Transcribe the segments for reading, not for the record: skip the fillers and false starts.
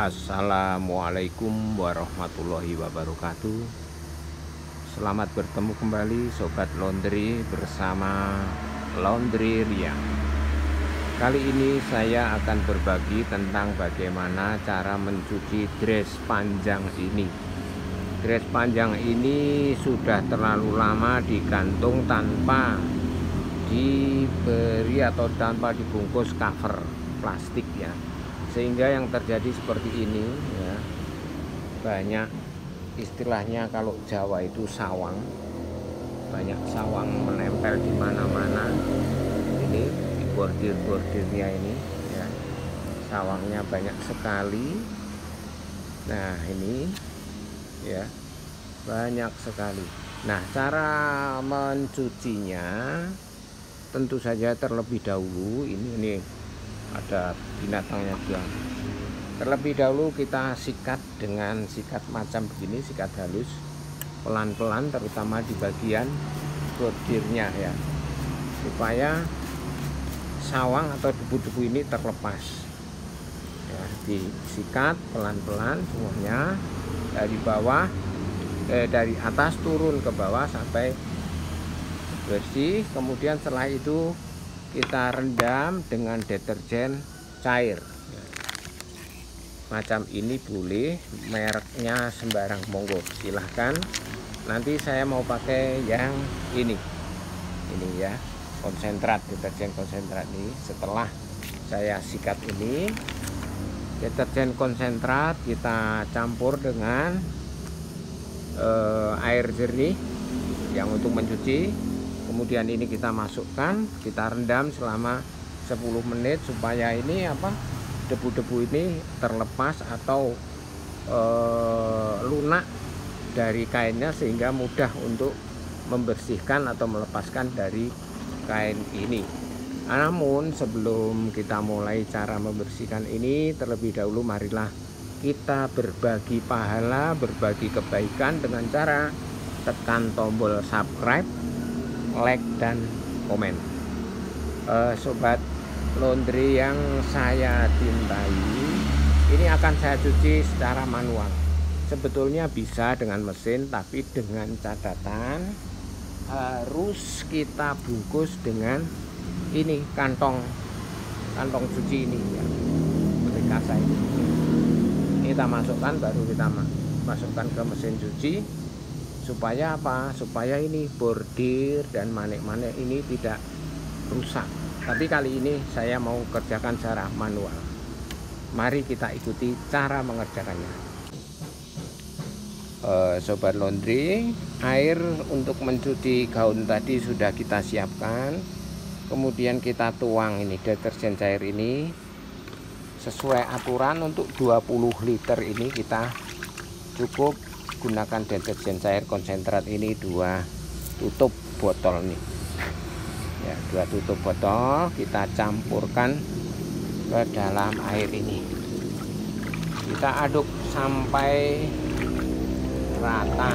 Assalamualaikum warahmatullahi wabarakatuh. Selamat bertemu kembali Sobat Laundry bersama Laundry Riang. Kali ini saya akan berbagi tentang bagaimana cara mencuci dress panjang ini. Dress panjang ini sudah terlalu lama digantung tanpa diberi atau tanpa dibungkus cover plastik ya, sehingga yang terjadi seperti ini ya. Banyak istilahnya kalau Jawa itu sawang, banyak sawang menempel di mana-mana. Ini di bordir-bordirnya ini ya, sawangnya banyak sekali. Nah ini ya, banyak sekali. Nah, cara mencucinya tentu saja terlebih dahulu ini ada binatangnya juga. Terlebih dahulu kita sikat dengan sikat macam begini, sikat halus pelan-pelan, terutama di bagian bordirnya ya, supaya sawang atau debu-debu ini terlepas ya. Disikat pelan-pelan semuanya dari bawah, dari atas turun ke bawah sampai bersih. Kemudian setelah itu kita rendam dengan deterjen cair macam ini, boleh mereknya sembarang, monggo silahkan. Nanti saya mau pakai yang ini ya, konsentrat, deterjen konsentrat ini. Setelah saya sikat ini deterjen konsentrat, kita campur dengan air jernih yang untuk mencuci. Kemudian ini kita masukkan, kita rendam selama 10 menit supaya ini debu-debu ini terlepas atau lunak dari kainnya, sehingga mudah untuk membersihkan atau melepaskan dari kain ini. Namun sebelum kita mulai cara membersihkan ini, terlebih dahulu marilah kita berbagi pahala, berbagi kebaikan dengan cara tekan tombol subscribe, like dan komen. Sobat laundry yang saya cintai, ini akan saya cuci secara manual. Sebetulnya bisa dengan mesin, tapi dengan catatan harus kita bungkus dengan ini kantong cuci ini ya, seperti kasa ini. Kita masukkan, baru kita masukkan ke mesin cuci. Supaya apa? Supaya ini bordir dan manik-manik ini tidak rusak. Tapi kali ini saya mau kerjakan secara manual. Mari kita ikuti cara mengerjakannya. Sobat laundry, air untuk mencuci gaun tadi sudah kita siapkan. Kemudian kita tuang ini deterjen cair ini sesuai aturan. Untuk 20 liter ini kita cukup gunakan deterjen cair konsentrat ini 2 tutup botol nih ya, 2 tutup botol kita campurkan ke dalam air ini. Kita aduk sampai rata,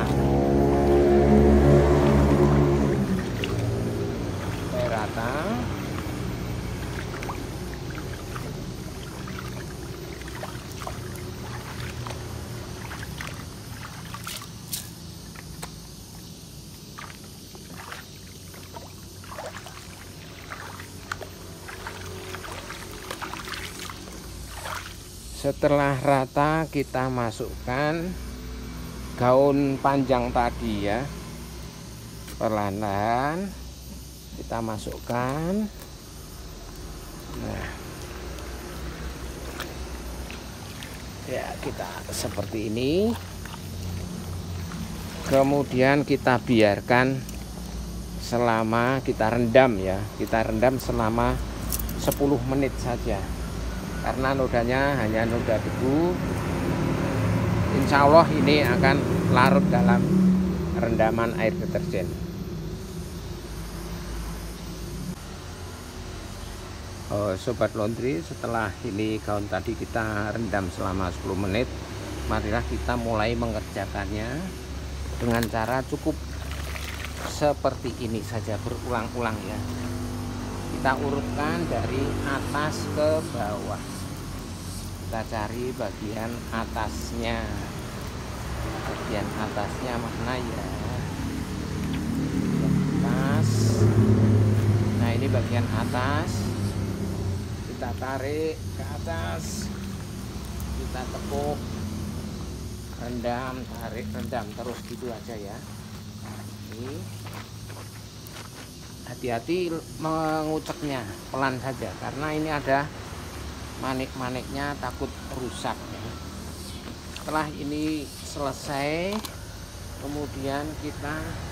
Setelah rata kita masukkan gaun panjang tadi ya, perlahan-lahan kita masukkan. Nah ya, kita seperti ini. Kemudian kita biarkan selama, kita rendam ya, kita rendam selama 10 menit saja, karena nodanya hanya noda debu. Insya Allah ini akan larut dalam rendaman air deterjen. Sobat laundry, setelah ini gaun tadi kita rendam selama 10 menit, marilah kita mulai mengerjakannya dengan cara cukup seperti ini saja, berulang-ulang ya. Kita urutkan dari atas ke bawah. kita cari bagian atasnya. Bagian atasnya mana ya? Bagian atas. Nah, ini bagian atas. Kita tarik ke atas. Kita tepuk, rendam, tarik, rendam terus gitu aja ya. Ini hati-hati menguceknya, pelan saja karena ini ada manik-maniknya, takut rusak ya. Setelah ini selesai, kemudian kita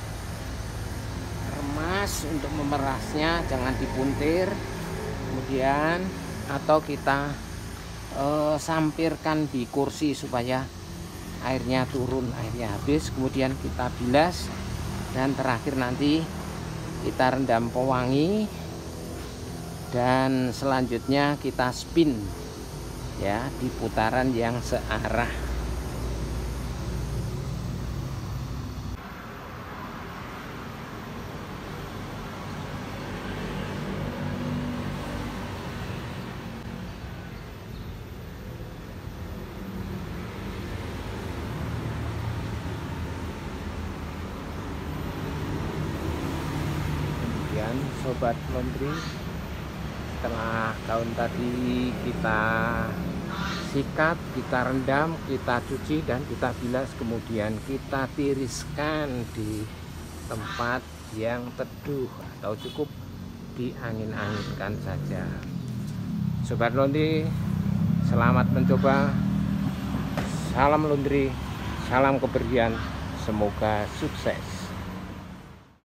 remas. Untuk memerasnya jangan dipuntir, kemudian atau kita sampirkan di kursi supaya airnya turun, airnya habis, kemudian kita bilas, dan terakhir nanti kita rendam pewangi, dan selanjutnya kita spin ya di putaran yang searah. Kemudian sobat laundry, setelah daun tadi kita sikat, kita rendam, kita cuci dan kita bilas, kemudian kita tiriskan di tempat yang teduh atau cukup diangin-anginkan saja. Sobat laundry, selamat mencoba. Salam laundry, salam kebersihan, semoga sukses.